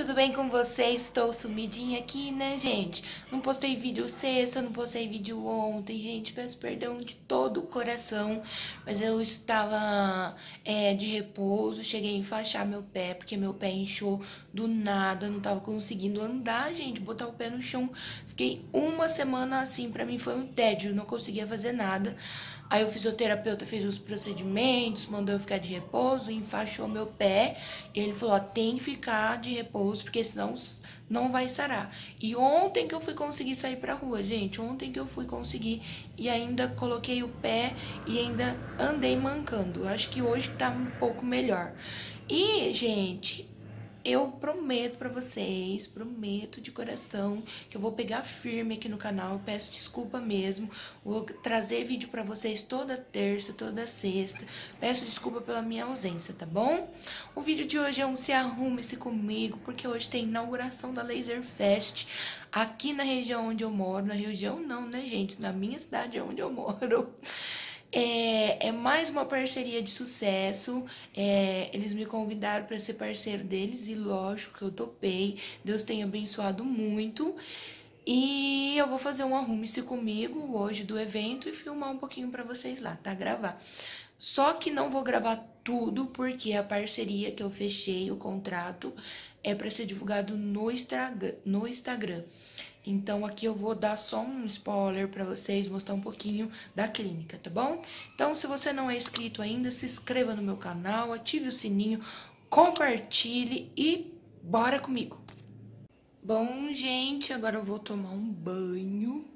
tudo bem com vocês? Estou sumidinha aqui, né, gente? Não postei vídeo sexta, não postei vídeo ontem, gente. Peço perdão de todo o coração, mas eu estava de repouso, cheguei a enfaixar meu pé, porque meu pé inchou do nada, não tava conseguindo andar, gente, botar o pé no chão. Fiquei uma semana assim, pra mim foi um tédio, não conseguia fazer nada. Aí o fisioterapeuta fez os procedimentos, mandou eu ficar de repouso, enfaixou meu pé. E ele falou, ó, tem que ficar de repouso, porque senão não vai sarar. E ontem que eu fui conseguir sair pra rua, gente. Ontem que eu fui conseguir e ainda coloquei o pé e ainda andei mancando. Acho que hoje tá um pouco melhor. E, gente, eu prometo pra vocês, prometo de coração que eu vou pegar firme aqui no canal, peço desculpa mesmo, vou trazer vídeo pra vocês toda terça, toda sexta, peço desculpa pela minha ausência, tá bom? O vídeo de hoje é um Se Arrume-se Comigo, porque hoje tem inauguração da Laser Fest aqui na região onde eu moro, na região não, né, gente, na minha cidade é onde eu moro. É mais uma parceria de sucesso, eles me convidaram para ser parceiro deles e lógico que eu topei, Deus tem abençoado muito. E eu vou fazer um Arrume-se Comigo hoje do evento e filmar um pouquinho para vocês lá, tá? Gravar. Só que não vou gravar tudo porque a parceria que eu fechei, o contrato, é para ser divulgado no Instagram. Então aqui eu vou dar só um spoiler para vocês, mostrar um pouquinho da clínica, tá bom? Então se você não é inscrito ainda, se inscreva no meu canal, ative o sininho, compartilhe e bora comigo! Bom, gente, agora eu vou tomar um banho.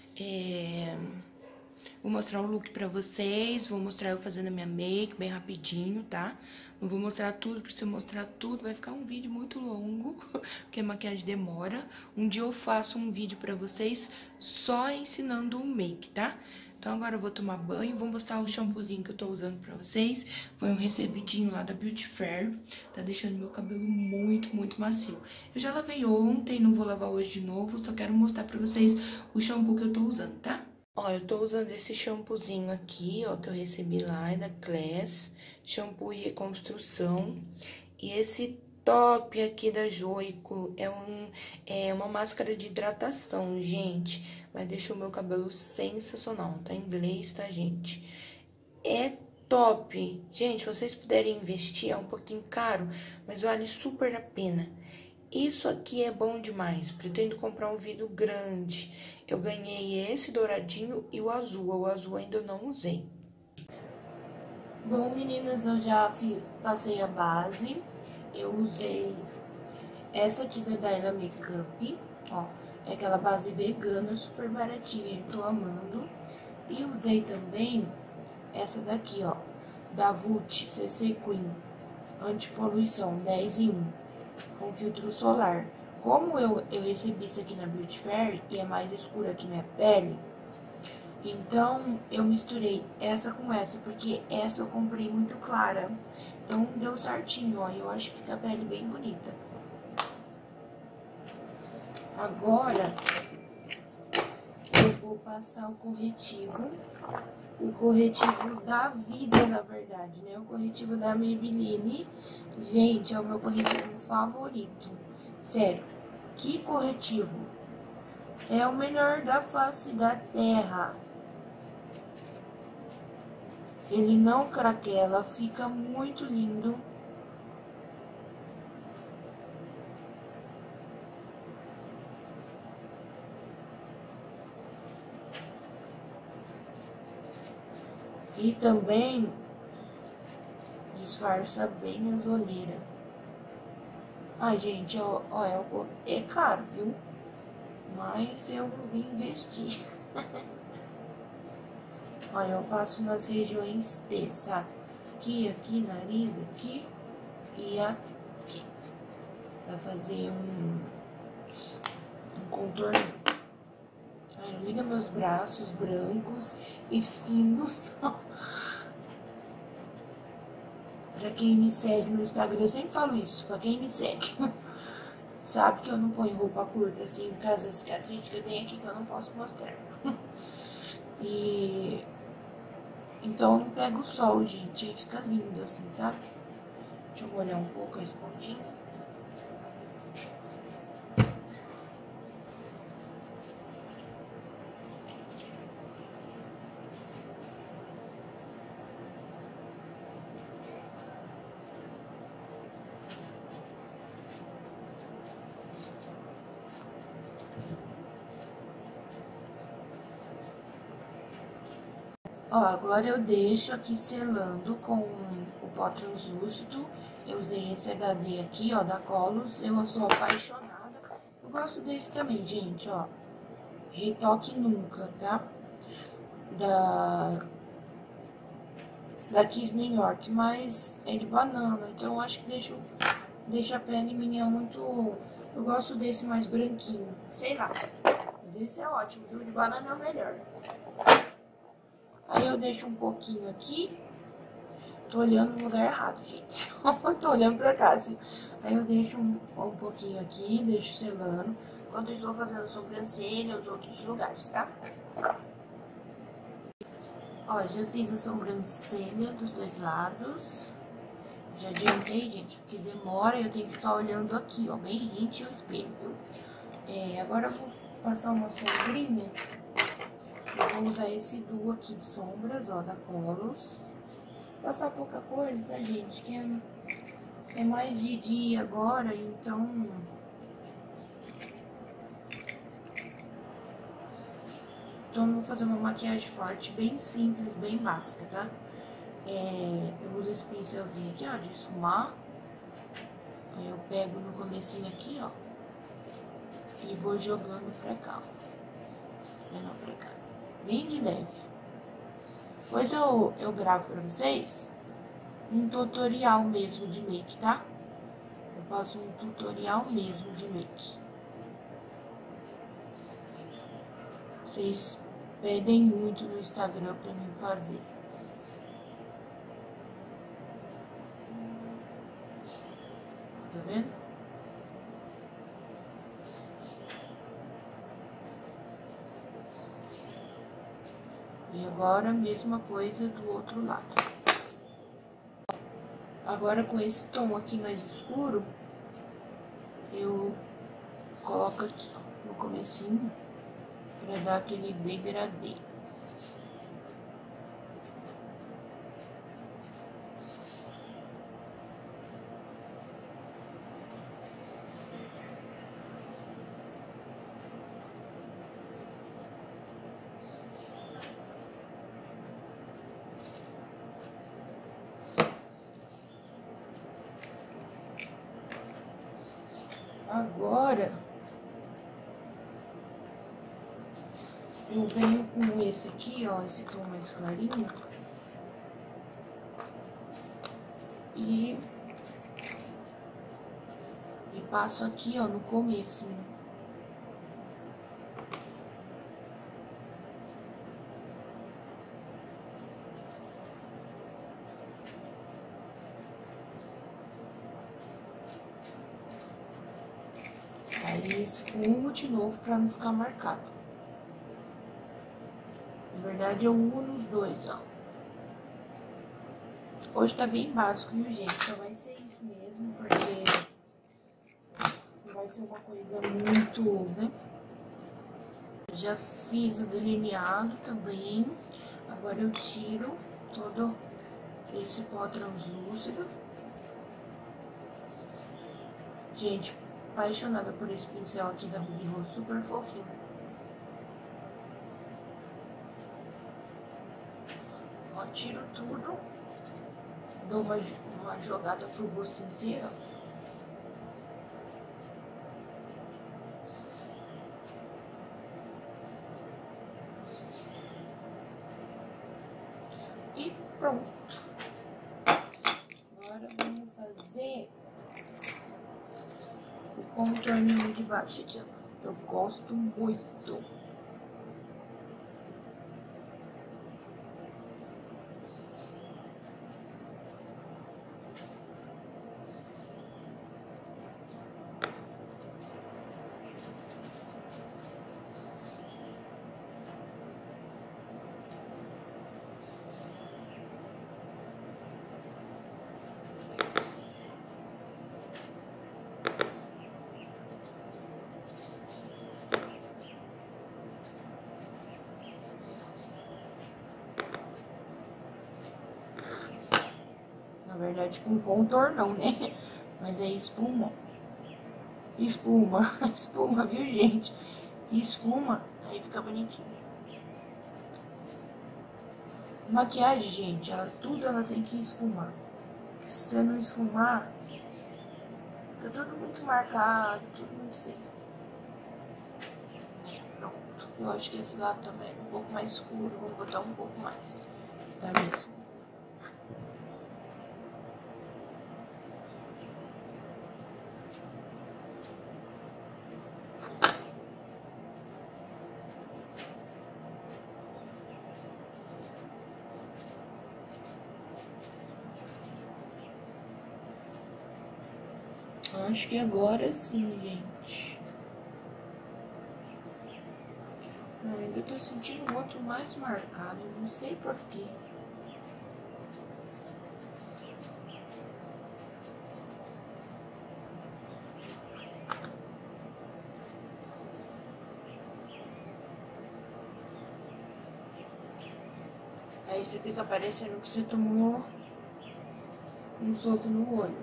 Vou mostrar o look pra vocês, vou mostrar eu fazendo a minha make bem rapidinho, tá? Não vou mostrar tudo, porque se eu mostrar tudo vai ficar um vídeo muito longo, porque a maquiagem demora. Um dia eu faço um vídeo pra vocês só ensinando o make, tá? Então agora eu vou tomar banho, vou mostrar o shampoozinho que eu tô usando pra vocês. Foi um recebidinho lá da Beauty Fair, tá deixando meu cabelo muito, muito macio. Eu já lavei ontem, não vou lavar hoje de novo, só quero mostrar pra vocês o shampoo que eu tô usando, tá? Ó, eu tô usando esse shampoozinho aqui, ó, que eu recebi lá, é da Class, shampoo e reconstrução. E esse top aqui da Joico é uma máscara de hidratação, gente. Mas deixa o meu cabelo sensacional, tá em inglês, tá, gente? É top. Gente, se vocês puderem investir, é um pouquinho caro, mas vale super a pena. Isso aqui é bom demais, pretendo comprar um vidro grande. Eu ganhei esse douradinho e o azul ainda eu não usei. Bom, meninas, eu já passei a base. Eu usei essa aqui da Dyla Makeup, ó. É aquela base vegana, super baratinha, eu tô amando. E usei também essa daqui, ó, da Vult CC Queen, antipoluição 10 em 1. Com filtro solar. Como eu recebi isso aqui na Beauty Fair e é mais escura que minha pele, então eu misturei essa com essa, porque essa eu comprei muito clara. Então deu certinho, ó, eu acho que fica a pele bem bonita. Agora eu vou passar o corretivo da vida, na verdade, né? O corretivo da Maybelline, gente, é o meu corretivo favorito. Sério, que corretivo! É o melhor da face da terra. Ele não craquela, fica muito lindo. E também disfarça bem as olheiras. Ai, gente, ó, é caro, viu? Mas eu vim investir. Olha, eu passo nas regiões T, sabe? Aqui, nariz, aqui e aqui. Pra fazer um contorno. Ai, liga meus braços brancos e finos. Pra quem me segue no Instagram, eu sempre falo isso, pra quem me segue. Sabe que eu não ponho roupa curta, assim, por causa da cicatriz que eu tenho aqui, que eu não posso mostrar. E então não pega o sol, gente, aí fica lindo assim, sabe? Deixa eu molhar um pouco a esponjinha. Ó, agora eu deixo aqui selando com o pó translúcido. Eu usei esse HD aqui, ó, da Colors. Eu sou apaixonada. Eu gosto desse também, gente, ó. Retoque Nunca, tá? Da Kiss New York, mas é de banana, então eu acho que deixa a pele minha muito... Eu gosto desse mais branquinho, sei lá. Mas esse é ótimo, viu? De banana é o melhor. Aí eu deixo um pouquinho aqui. Tô olhando no lugar errado, gente. Tô olhando pra cá, assim. Aí eu deixo um pouquinho aqui, deixo selando. Enquanto eu vou fazendo sobrancelha, os outros lugares, tá? Ó, já fiz a sobrancelha dos dois lados. Já adiantei, gente, porque demora e eu tenho que ficar olhando aqui, ó, bem rente ao espelho, viu? Agora eu vou passar uma sombrinha. Eu vou usar esse duo aqui de sombras, ó, da Colors. Passar pouca coisa, tá, gente? Que é mais de dia agora, então... Então, eu vou fazer uma maquiagem forte, bem simples, bem básica, tá? Eu uso esse pincelzinho aqui, ó, de esfumar. Aí eu pego no comecinho aqui, ó. E vou jogando pra cá, ó. Não, pra cá. Bem de leve. Depois eu gravo pra vocês um tutorial mesmo de make, tá? Eu faço um tutorial mesmo de make. Vocês pedem muito no Instagram pra mim fazer. Tá vendo? E agora a mesma coisa do outro lado. Agora com esse tom aqui mais escuro, eu coloco aqui, ó, no comecinho, pra dar aquele degradê. Agora, eu venho com esse aqui, ó, esse tom mais clarinho. E passo aqui, ó, no comecinho. Aí esfumo de novo pra não ficar marcado. Na verdade, eu uno os dois, ó. Hoje tá bem básico, viu, gente? Só vai ser isso mesmo, porque não vai ser uma coisa muito, né? Já fiz o delineado também. Agora eu tiro todo esse pó translúcido. Gente, apaixonada por esse pincel aqui da Ruby Rose, super fofinho. Ó, tiro tudo. Dou uma jogada pro rosto inteiro. E pronto. Agora vamos fazer o contorninho de baixo aqui, ó. Eu gosto muito. Na verdade, com contornão, né? Mas é espuma. Espuma. Espuma, viu, gente? Espuma, aí fica bonitinho. Maquiagem, gente, tudo ela tem que esfumar. Se você não esfumar, fica tudo muito marcado, tudo muito feio. Pronto. Eu acho que esse lado também é um pouco mais escuro, vamos botar um pouco mais. Tá mesmo? Acho que agora sim, gente. Eu ainda tô sentindo o outro mais marcado, não sei porquê. Aí você fica parecendo que você tomou um soco no olho.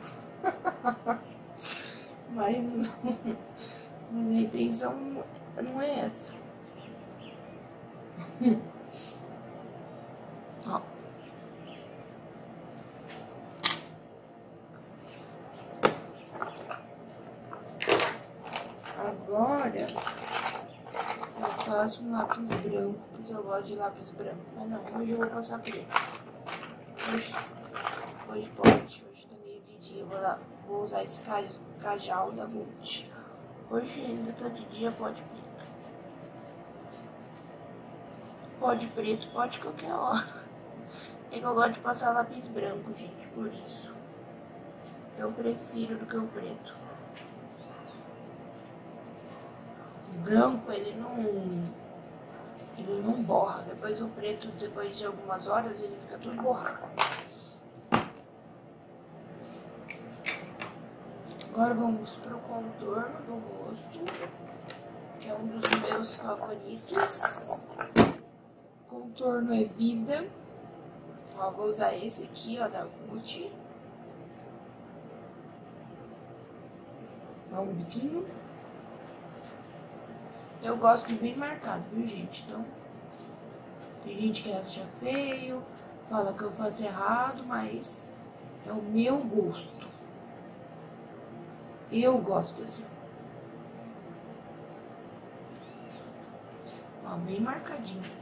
Mas não. Mas a intenção não é essa. Ó. Agora eu passo um lápis branco, porque eu gosto de lápis branco. Mas não, hoje eu vou passar preto. Hoje pode, hoje tá meio de dia. Vou usar esse cajal da Vult. Hoje ainda tá de dia, pode preto. Pode preto, pode qualquer hora. É que eu gosto de passar lápis branco, gente, por isso. Eu prefiro do que o preto. O branco, ele não borra. Depois o preto, depois de algumas horas, ele fica tudo borrado. Agora vamos pro contorno do rosto, que é um dos meus favoritos. Contorno é vida. Ó, vou usar esse aqui, ó, da Vult. Ó, um biquinho. Eu gosto de bem marcado, viu, gente? Então, tem gente que acha feio, fala que eu faço errado, mas é o meu gosto. Eu gosto assim. Ó, bem marcadinho.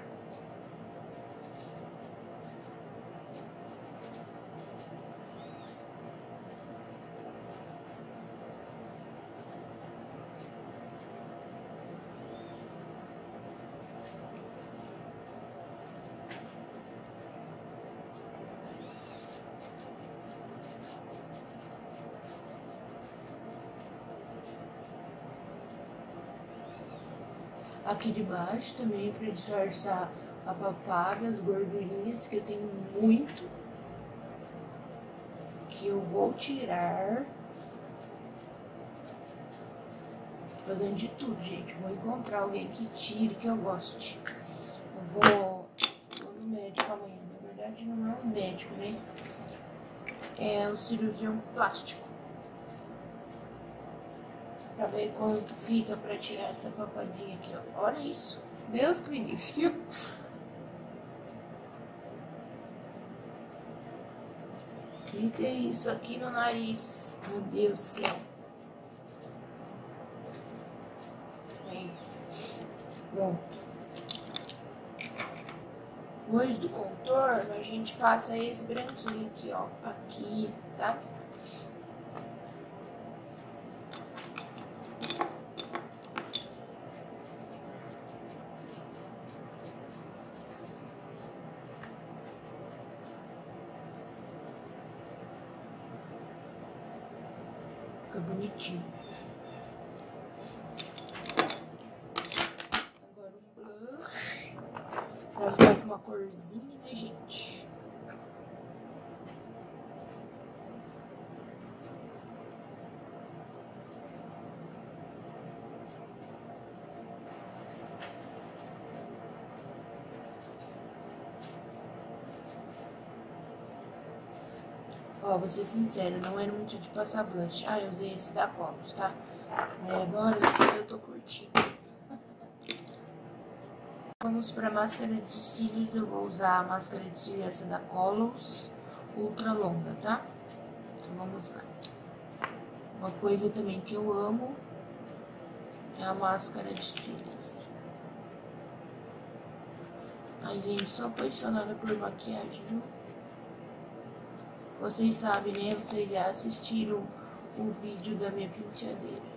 Aqui de baixo também para disfarçar a papada, as gordurinhas que eu tenho muito, que eu vou tirar. Tô fazendo de tudo, gente. Vou encontrar alguém que tire, que eu goste. Eu vou no médico amanhã. Na verdade não é um médico, né? É um cirurgião plástico. Pra ver quanto fica pra tirar essa papadinha aqui, ó. Olha isso. Deus que me livre. Que é isso aqui no nariz? Meu Deus do céu. Aí. Pronto. Depois do contorno, a gente passa esse branquinho aqui, ó. Aqui, sabe? Fica bonitinho. Agora o blush. Pra ficar com uma corzinha, né, gente? Ó, vou ser sincero, não era muito de passar blush. Ah, eu usei esse da Cosmos, tá? Aí agora eu tô curtindo. Vamos para a máscara de cílios. Eu vou usar a máscara de cílios essa da Colors ultra longa, tá? Então vamos lá. Uma coisa também que eu amo é a máscara de cílios. Ai, gente, sou apaixonada por maquiagem, viu? Vocês sabem, né? Vocês já assistiram o vídeo da minha penteadeira.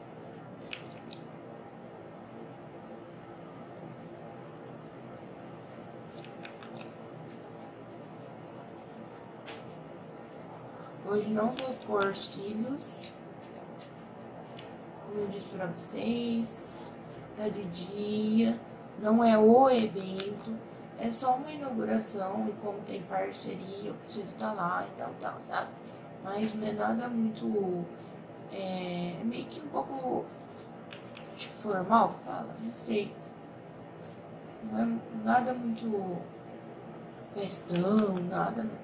Hoje não vou pôr cílios, como eu disse pra vocês, tá de dia, não é o evento, é só uma inauguração e como tem parceria, eu preciso estar lá e tal, sabe? Mas não é nada muito, meio que um pouco tipo, formal, fala, não sei. Não é nada muito festão, nada não.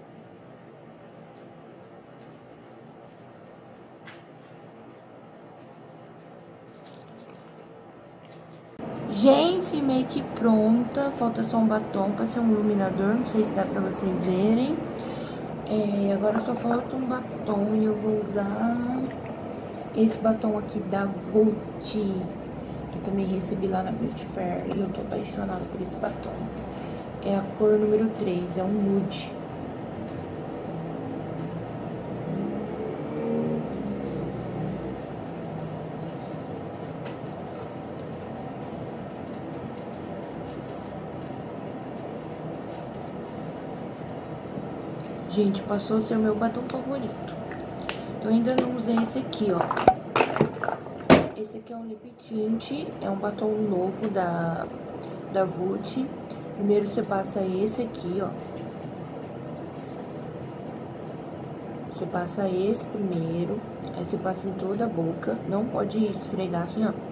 Gente, make pronta, falta só um batom para ser um iluminador, não sei se dá pra vocês verem. Agora só falta um batom e eu vou usar esse batom aqui da Vult. Eu também recebi lá na Beauty Fair e eu tô apaixonada por esse batom. É a cor número 3, é um nude. Gente, passou a ser o meu batom favorito. Eu ainda não usei esse aqui, ó. Esse aqui é um lip tint, é um batom novo da Vult. Primeiro você passa esse aqui, ó. Você passa esse primeiro, aí você passa em toda a boca. Não pode esfregar assim, ó.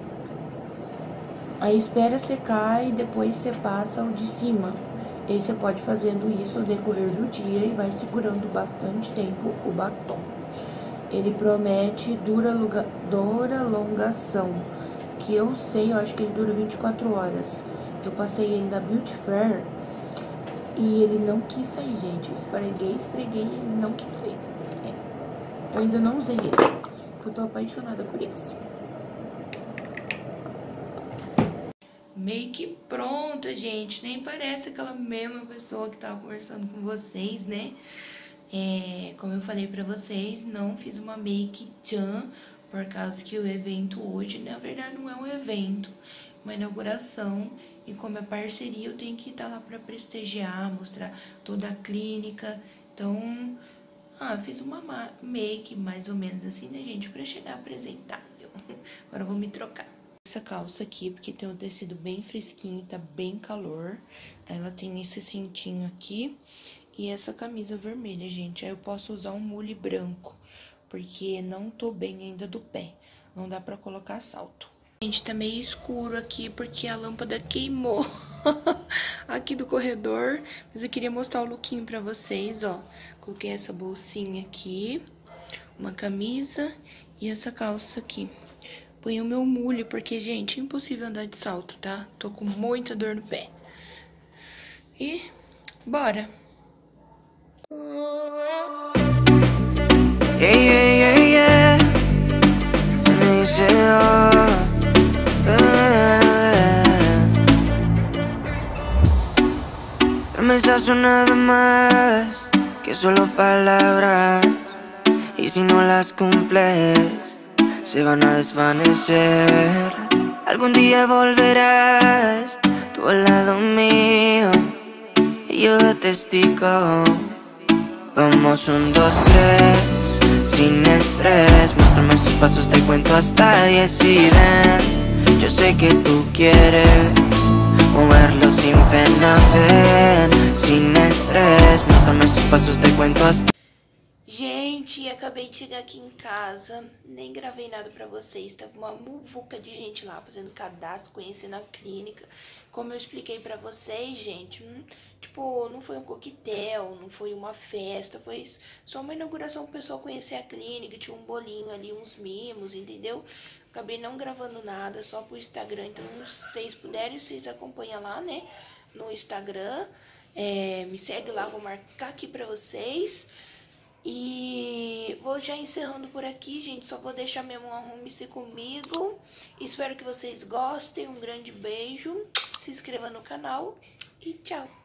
Aí espera secar e depois você passa o de cima. E aí você pode fazendo isso ao decorrer do dia e vai segurando bastante tempo o batom. Ele promete duralongação, que eu sei, eu acho que ele dura 24 horas. Eu passei ele na Beauty Fair e ele não quis sair, gente. Eu esfreguei e ele não quis sair. Eu ainda não usei ele, porque eu tô apaixonada por esse. Make pronta, gente. Nem parece aquela mesma pessoa que tava conversando com vocês, né? Como eu falei pra vocês, não fiz uma make tchan, por causa que o evento hoje, na verdade, não é um evento, uma inauguração. E como é parceria, eu tenho que estar lá pra prestigiar, mostrar toda a clínica. Então, fiz uma make mais ou menos assim, né, gente? Pra chegar apresentável. Agora eu vou me trocar. Essa calça aqui, porque tem um tecido bem fresquinho, tá bem calor. Ela tem esse cintinho aqui e essa camisa vermelha, gente. Aí eu posso usar um mule branco, porque não tô bem ainda do pé. Não dá pra colocar salto. Gente, tá meio escuro aqui, porque a lâmpada queimou aqui do corredor. Mas eu queria mostrar o lookinho pra vocês, ó. Coloquei essa bolsinha aqui, uma camisa e essa calça aqui. Põe o meu mule, porque, gente, é impossível andar de salto, tá? Tô com muita dor no pé. E bora! Yeah, yeah, yeah, yeah. And they say, oh, yeah. Promesas son nada más que solo palabras, y si no las cumples se van a desvanecer. Algún día volverás tú al lado mío y yo de testigo. Vamos 1, 2, 3, sin estrés. Muéstrame esos pasos, te cuento hasta 10 y ven. Yo sé que tú quieres moverlo sin pena, ven. Sin estrés, muéstrame esos pasos, te cuento hasta... Gente, acabei de chegar aqui em casa, nem gravei nada pra vocês, tava uma muvuca de gente lá fazendo cadastro, conhecendo a clínica. Como eu expliquei pra vocês, gente, tipo, não foi um coquetel, não foi uma festa, foi só uma inauguração pro pessoal conhecer a clínica, tinha um bolinho ali, uns mimos, entendeu? acabei não gravando nada, só pro Instagram. Então, se vocês puderem, vocês acompanham lá, né? No Instagram. Me segue lá, vou marcar aqui pra vocês. E vou já encerrando por aqui, gente. Só vou deixar mesmo arrume-se comigo. Espero que vocês gostem. Um grande beijo. Se inscreva no canal e tchau.